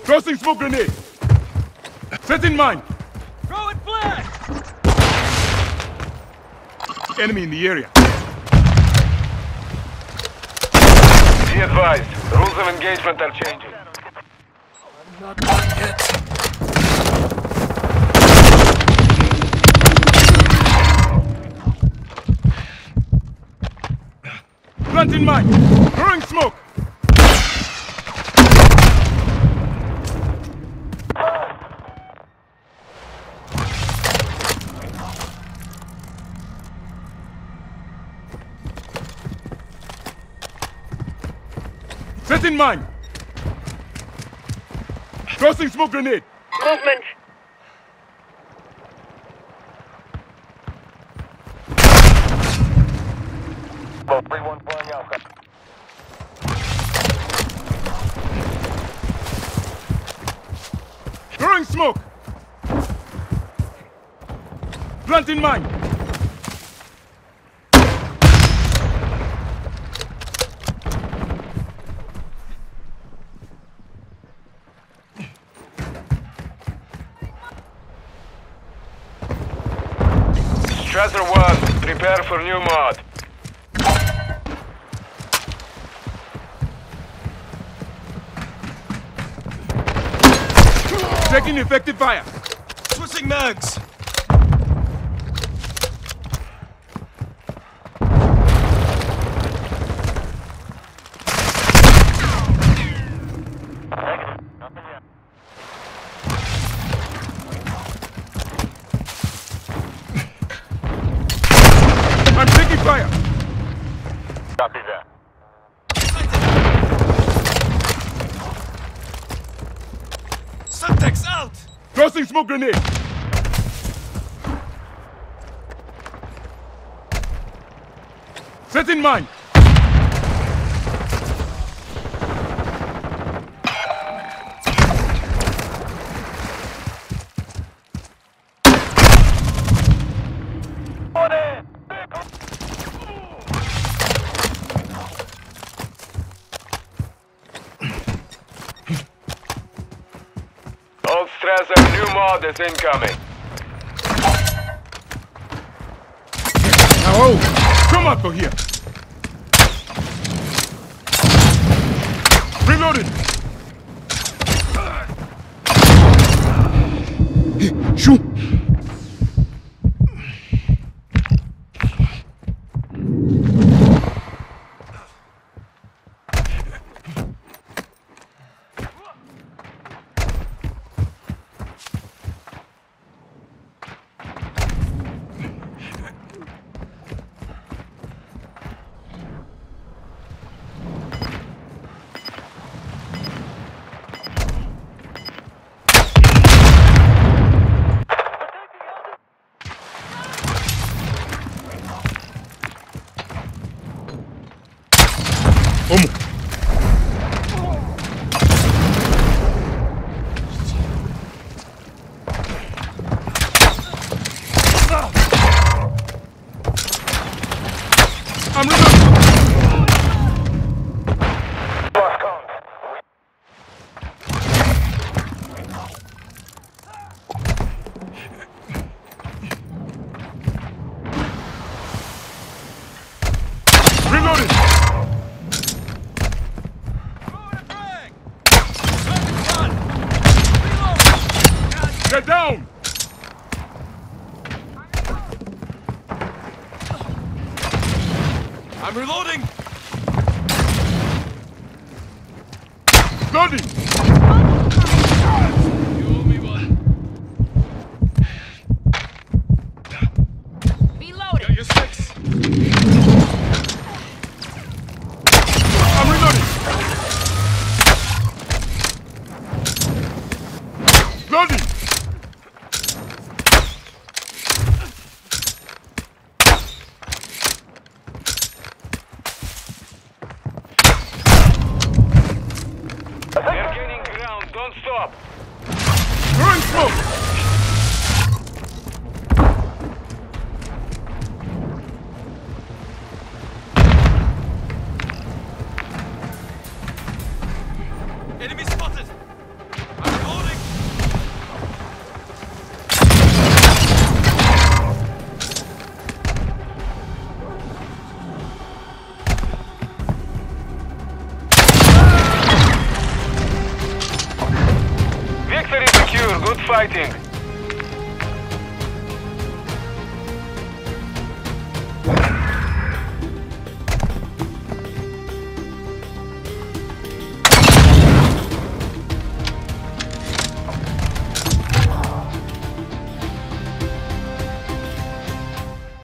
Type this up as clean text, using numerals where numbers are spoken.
Tossing smoke grenade. Set in mine. Throw it flag! Enemy in the area. Be advised, rules of engagement are changing. I'm not done yet. Plant in mine. Throwing smoke. Set in mine. Tossing smoke grenade. Movement. Oh, 3-1 flying out. Throwing smoke. Plant in mine. Strasser 1, prepare for new mod. Taking effective fire. Switching mags! I'm taking fire. Copy that. Subtext out! Tossing smoke grenade. Set in mine. Old Strasser, new mod is incoming. Now, come up for here. Reloaded. Shoot. Vamos. I'm reloading. Reloading. Get down! I'm reloading! Loading! You owe me one. Reloading. Got your six. I'm reloading! Loading! They're gaining ground, don't stop. Throwing smoke! Enemy spotted! secure. Good fighting.